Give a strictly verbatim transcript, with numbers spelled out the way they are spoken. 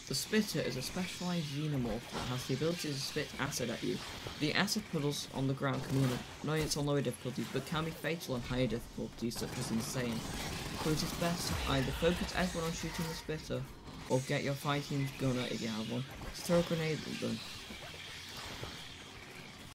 The Spitter is a specialized xenomorph that has the ability to spit acid at you. The acid puddles on the ground can be annoyance on lower difficulties, but can be fatal on higher difficulties, such as Insane. So it is best to either focus everyone on shooting the Spitter, or get your Fireteam's gunner, if you have one, to throw a grenade at them.